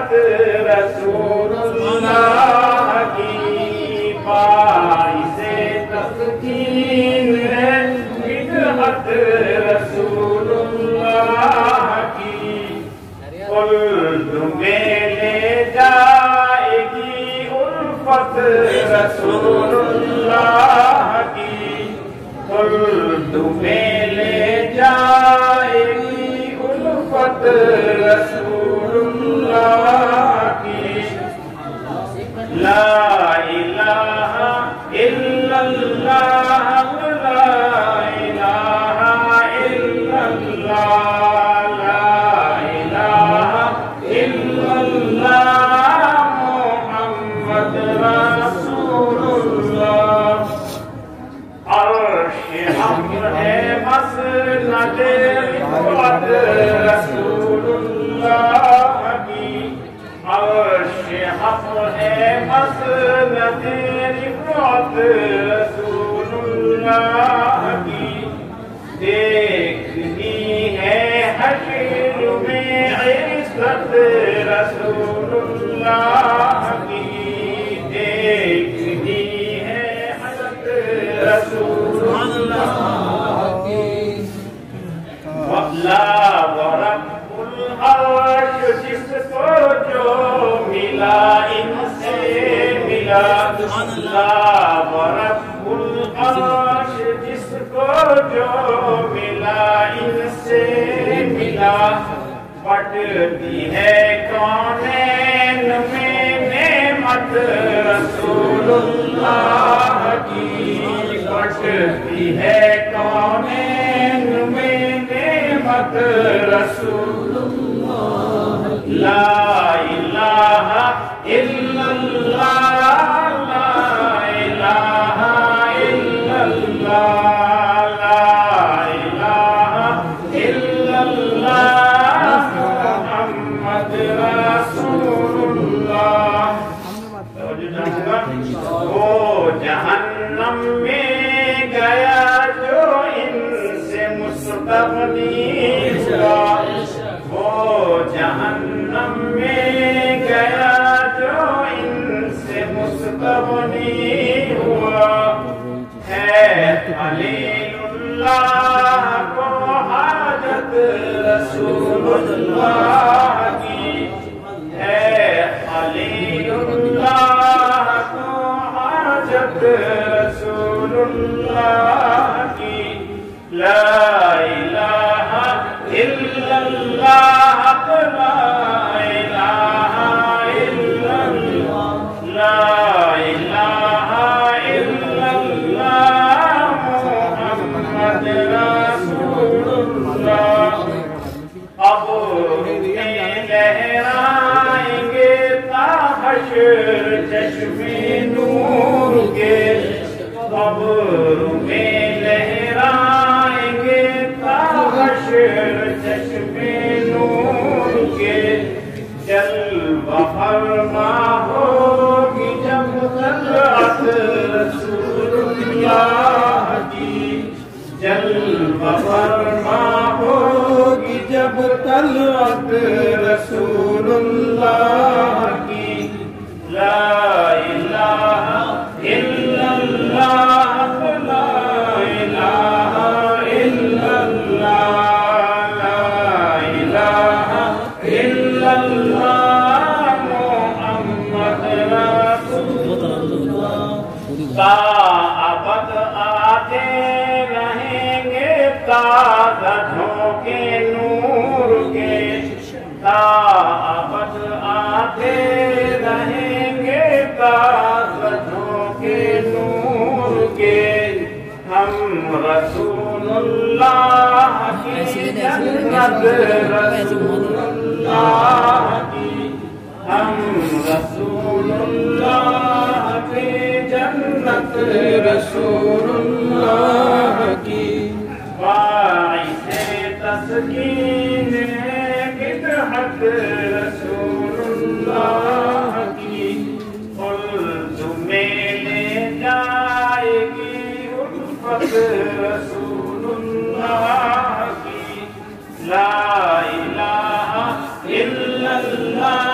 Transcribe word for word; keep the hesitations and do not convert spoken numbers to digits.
بدعت رسول اللہ کی باعث تسکین ہے بدعت رسول اللہ کی خلد میں لے جائے گی الفت رسول اللہ کی خلد میں لے جائے گی الفت رسول اللہ کی لا الہ الا اللہ لا الہ الا اللہ لا الہ الا اللہ محمد رسول اللہ عرش امر ہے مسند رفعت رسول اللہ کی عرش امر ہے مسند رفعت رسول اللہ کی دیکھنی ہے حشر میں عزت رسول اللہ کی دیکھنی ہے حضرت رسول اللہ کی وَلَا وَرَبُّ الْعَرْشِ جس کو جو ملا ان سے ملا لا وَرَبُّ الْعَرْشِ جس کو جو ملا ان سے ملا بٹتی ہے کونین میں نعمت رسول اللہ کی بٹتی ہے کونین میں نعمت رسول اللہ لا الہ الا اللہ لا الہ الا اللہ لا الہ الا اللہ محمد رسول اللہ وہ جہنم میں گیا جو ان سے مستغنی ہوا وہ جہنم میں گیا جو ان سے مستغنی ہوا ہے خلیل اللہ کو حاجت رسول اللہ کی ہے خلیل اللہ کو حاجت رسول اللہ کی لا الہ الا اللہ لا الہ الا اللہ لا الہ الا اللہ محمد رسول اللہ ابر میں لہرائیں گے تا حشر چشم نور کے ابر میں لہرائیں گے تا حشر چشم نور کے جلوہ فرما ہوگی جب طلعت رسول اللہ کی جلوہ فرما ہوگی جب طلعت رسول اللہ کی لا الہ الا اللہ لا الہ الا اللہ لا الہ الا اللہ محمد رسول اللہ تا ابد آتے رہیں گے تازہوں کے نور کے تا ابد آتے رہیں گے تازہوں کے نور کے ہم رسول اللہ کی جنت رسول اللہ کی ہم رسول اللہ کی جنت رسول اللہ کی باعث تسکین ہے بدعت رسول اللہ کی خلد میں لے جائے گی الفت رسول اللہ کی لا الہ الا اللہ